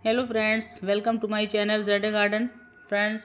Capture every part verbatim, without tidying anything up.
Hello friends, welcome to my channel Z garden. Friends,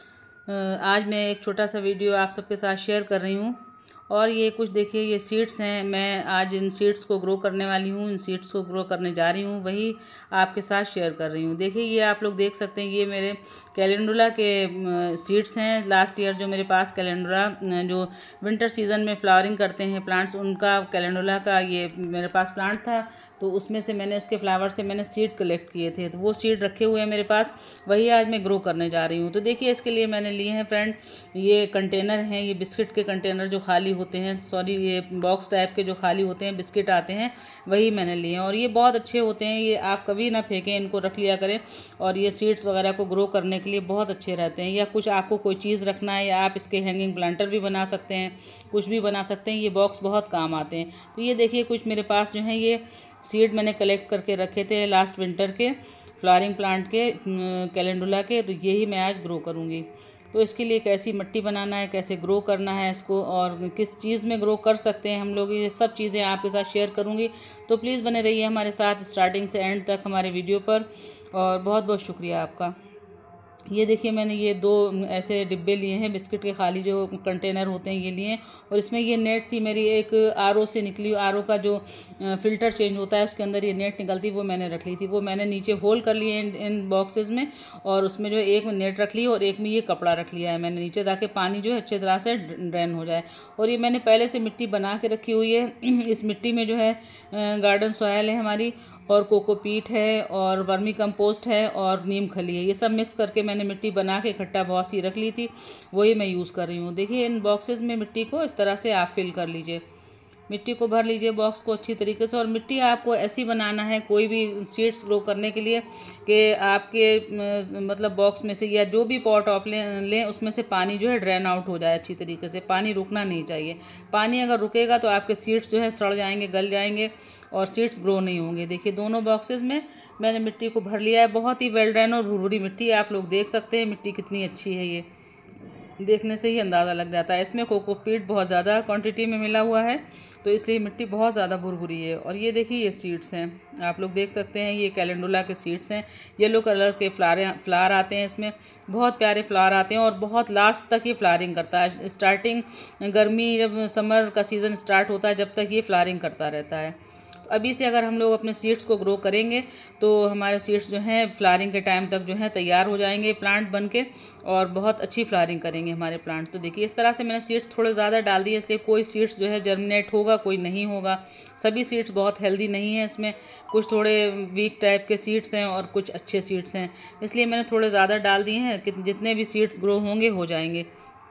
आज मैं एक छोटा सा वीडियो आप सबके साथ शेयर कर रही हूँ। और ये कुछ देखिए, ये सीड्स हैं। मैं आज इन सीड्स को ग्रो करने वाली हूँ, इन सीड्स को ग्रो करने जा रही हूँ, वही आपके साथ शेयर कर रही हूँ। देखिए, ये आप लोग देख सकते हैं, ये मेरे कैलेंडुला के सीड्स हैं। लास्ट ईयर जो मेरे पास कैलेंडुला जो विंटर सीजन में फ्लावरिंग करते हैं प्लांट्स, उनका कैलेंडुला का ये मेरे पास प्लांट था, तो उसमें से मैंने उसके फ्लावर से मैंने सीड कलेक्ट किए थे, तो वो सीड रखे हुए हैं मेरे पास, वही आज मैं ग्रो करने जा रही हूँ। तो देखिए, इसके लिए मैंने लिए हैं फ्रेंड, ये कंटेनर हैं, ये बिस्किट के कंटेनर जो खाली होते हैं, सॉरी ये बॉक्स टाइप के जो खाली होते हैं, बिस्किट आते हैं, वही मैंने लिए हैं। और ये बहुत अच्छे होते हैं, ये आप कभी ना फेंकें, इनको रख लिया करें। और ये सीड्स वगैरह को ग्रो करने के लिए बहुत अच्छे रहते हैं। या कुछ आपको कोई चीज़ रखना है, या आप इसके हैंगिंग प्लांटर भी बना सकते हैं, कुछ भी बना सकते हैं। ये बॉक्स बहुत काम आते हैं। तो ये देखिए, कुछ मेरे पास जो है ये सीड मैंने कलेक्ट करके रखे थे लास्ट विंटर के फ्लावरिंग प्लांट के कैलेंडुला के, तो यही मैं आज ग्रो करूँगी। तो इसके लिए कैसी मिट्टी बनाना है, कैसे ग्रो करना है इसको, और किस चीज़ में ग्रो कर सकते हैं हम लोग, ये सब चीज़ें आपके साथ शेयर करूँगी। तो प्लीज़ बने रहिए हमारे साथ स्टार्टिंग से एंड तक हमारे वीडियो पर। और बहुत बहुत शुक्रिया आपका। ये देखिए, मैंने ये दो ऐसे डिब्बे लिए हैं, बिस्किट के खाली जो कंटेनर होते हैं ये लिए हैं। और इसमें ये नेट थी मेरी, एक आर ओ से निकली, आर ओ का जो फ़िल्टर चेंज होता है उसके अंदर ये नेट निकलती, वो मैंने रख ली थी। वो मैंने नीचे होल कर लिए इन, इन बॉक्सेस में, और उसमें जो एक में नेट रख ली और एक में ये कपड़ा रख लिया है मैंने नीचे, ताकि पानी जो है अच्छी तरह से ड्रेन हो जाए। और ये मैंने पहले से मिट्टी बना के रखी हुई है। इस मिट्टी में जो है गार्डन सॉयल है हमारी, और कोकोपीट है, और वर्मी कंपोस्ट है, और नीम खली है। ये सब मिक्स करके मैंने मिट्टी बना के इकट्ठा बहुत सी रख ली थी, वही मैं यूज़ कर रही हूँ। देखिए, इन बॉक्सेस में मिट्टी को इस तरह से आप फिल कर लीजिए, मिट्टी को भर लीजिए बॉक्स को अच्छी तरीके से। और मिट्टी आपको ऐसी बनाना है कोई भी सीड्स ग्रो करने के लिए कि आपके मतलब बॉक्स में से या जो भी पॉट आप लें लें उसमें से पानी जो है ड्रेन आउट हो जाए अच्छी तरीके से। पानी रुकना नहीं चाहिए। पानी अगर रुकेगा तो आपके सीड्स जो है सड़ जाएंगे, गल जाएंगे, और सीड्स ग्रो नहीं होंगे। देखिए, दोनों बॉक्सेस में मैंने मिट्टी को भर लिया है। बहुत ही वेल ड्रेन और भुरभुरी मिट्टी है, आप लोग देख सकते हैं मिट्टी कितनी अच्छी है। ये देखने से ही अंदाज़ा लग जाता है। इसमें कोकोपीट बहुत ज़्यादा क्वांटिटी में मिला हुआ है, तो इसलिए मिट्टी बहुत ज़्यादा भुरभुरी है। और ये देखिए, ये सीड्स हैं, आप लोग देख सकते हैं, ये कैलेंडुला के सीड्स हैं। येलो कलर के फ्लावर फ्लावर आते हैं इसमें, बहुत प्यारे फ्लावर आते हैं, और बहुत लास्ट तक ये फ्लावरिंग करता है। स्टार्टिंग गर्मी जब समर का सीज़न स्टार्ट होता है, जब तक ये फ्लावरिंग करता रहता है। अभी से अगर हम लोग अपने सीड्स को ग्रो करेंगे तो हमारे सीड्स जो हैं फ्लावरिंग के टाइम तक जो है तैयार हो जाएंगे प्लांट बन के, और बहुत अच्छी फ्लावरिंग करेंगे हमारे प्लांट। तो देखिए, इस तरह से मैंने सीड्स थोड़े ज़्यादा डाल दिए, इसलिए कोई सीड्स जो है जर्मिनेट होगा, कोई नहीं होगा। सभी सीड्स बहुत हेल्दी नहीं है, इसमें कुछ थोड़े वीक टाइप के सीड्स हैं और कुछ अच्छे सीड्स हैं, इसलिए मैंने थोड़े ज़्यादा डाल दिए हैं कि जितने भी सीड्स ग्रो होंगे हो जाएंगे।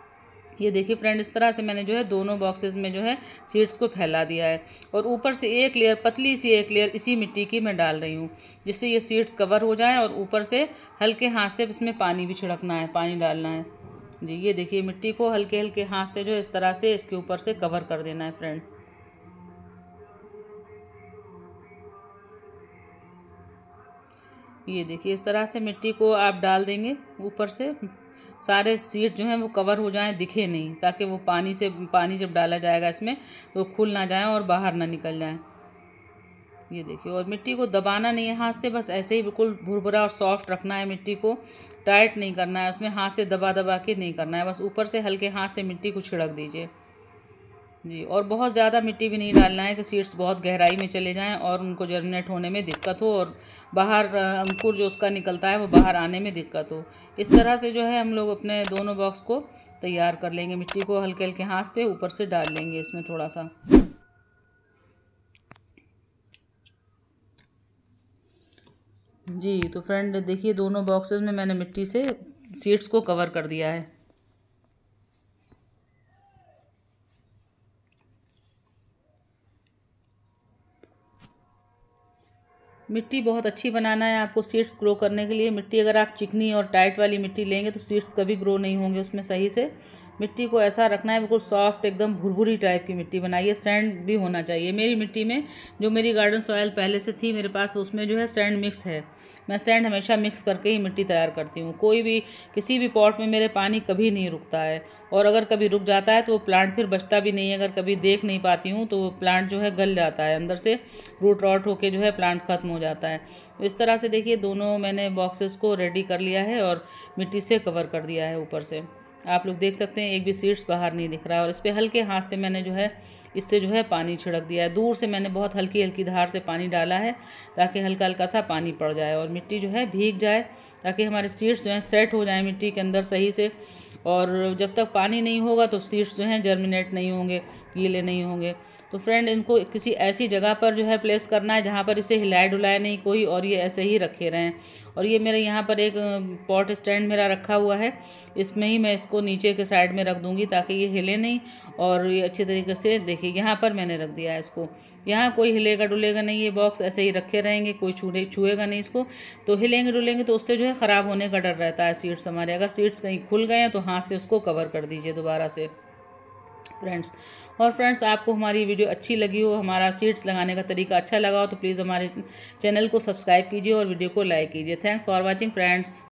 ये देखिए फ्रेंड, इस तरह से मैंने जो है दोनों बॉक्सेस में जो है सीड्स को फैला दिया है। और ऊपर से एक लेयर, पतली सी एक लेयर इसी मिट्टी की मैं डाल रही हूँ, जिससे ये सीड्स कवर हो जाएं। और ऊपर से हल्के हाथ से इसमें पानी भी छिड़कना है, पानी डालना है जी। ये देखिए, मिट्टी को हल्के हल्के हाथ से जो इस तरह से इसके ऊपर से कवर कर देना है फ्रेंड। ये देखिए, इस तरह से मिट्टी को आप डाल देंगे ऊपर से, सारे सीड जो हैं वो कवर हो जाएं, दिखे नहीं, ताकि वो पानी से पानी जब डाला जाएगा इसमें तो खुल ना जाएं और बाहर ना निकल जाएं। ये देखिए, और मिट्टी को दबाना नहीं है हाथ से, बस ऐसे ही बिल्कुल भुरभुरा और सॉफ्ट रखना है। मिट्टी को टाइट नहीं करना है, उसमें हाथ से दबा दबा के नहीं करना है, बस ऊपर से हल्के हाथ से मिट्टी को छिड़क दीजिए जी। और बहुत ज़्यादा मिट्टी भी नहीं डालना है कि सीड्स बहुत गहराई में चले जाएं और उनको जर्मिनेट होने में दिक्कत हो, और बाहर अंकुर जो उसका निकलता है वो बाहर आने में दिक्कत हो। इस तरह से जो है हम लोग अपने दोनों बॉक्स को तैयार कर लेंगे। मिट्टी को हल्के हल्के हाथ से ऊपर से डाल लेंगे इसमें थोड़ा सा जी। तो फ्रेंड देखिए, दोनों बॉक्सेस में मैंने मिट्टी से सीड्स को कवर कर दिया है। मिट्टी बहुत अच्छी बनाना है आपको सीड्स ग्रो करने के लिए। मिट्टी अगर आप चिकनी और टाइट वाली मिट्टी लेंगे तो सीड्स कभी ग्रो नहीं होंगे उसमें सही से। मिट्टी को ऐसा रखना है बिल्कुल सॉफ्ट, एकदम भुरभुरी टाइप की मिट्टी बनाइए। सैंड भी होना चाहिए। मेरी मिट्टी में जो मेरी गार्डन सॉयल पहले से थी मेरे पास, उसमें जो है सैंड मिक्स है। मैं सैंड हमेशा मिक्स करके ही मिट्टी तैयार करती हूँ। कोई भी किसी भी पॉट में मेरे पानी कभी नहीं रुकता है, और अगर कभी रुक जाता है तो वो प्लांट फिर बचता भी नहीं है। अगर कभी देख नहीं पाती हूँ तो वो प्लांट जो है गल जाता है, अंदर से रूट रॉट होके जो है प्लांट खत्म हो जाता है। तो इस तरह से देखिए दोनों मैंने बॉक्सेस को रेडी कर लिया है और मिट्टी से कवर कर दिया है ऊपर से। आप लोग देख सकते हैं एक भी सीड्स बाहर नहीं दिख रहा है। और इस पर हल्के हाथ से मैंने जो है इससे जो है पानी छिड़क दिया है। दूर से मैंने बहुत हल्की हल्की धार से पानी डाला है ताकि हल्का हल्का सा पानी पड़ जाए और मिट्टी जो है भीग जाए, ताकि हमारे सीड्स जो हैं सेट हो जाएं मिट्टी के अंदर सही से। और जब तक पानी नहीं होगा तो सीड्स जो हैं जर्मिनेट नहीं होंगे, गीले नहीं होंगे। तो फ्रेंड, इनको किसी ऐसी जगह पर जो है प्लेस करना है जहाँ पर इसे हिलाए डुलाए नहीं कोई, और ये ऐसे ही रखे रहें। और ये मेरे यहाँ पर एक पॉट स्टैंड मेरा रखा हुआ है, इसमें ही मैं इसको नीचे के साइड में रख दूँगी ताकि ये हिले नहीं। और ये अच्छी तरीके से देखिए यहाँ पर मैंने रख दिया है इसको। यहाँ कोई हिलेगा डुलेगा नहीं, ये बॉक्स ऐसे ही रखे रहेंगे, कोई छूने छुएगा नहीं इसको। तो हिलेंगे डुलेंगे तो उससे जो है ख़राब होने का डर रहता है सीड्स हमारे। अगर सीड्स कहीं खुल गए हैं तो हाथ से उसको कवर कर दीजिए दोबारा से फ्रेंड्स। और फ्रेंड्स, आपको हमारी वीडियो अच्छी लगी हो, हमारा सीड्स लगाने का तरीका अच्छा लगा हो तो प्लीज़ हमारे चैनल को सब्सक्राइब कीजिए और वीडियो को लाइक कीजिए। Thanks for watching friends.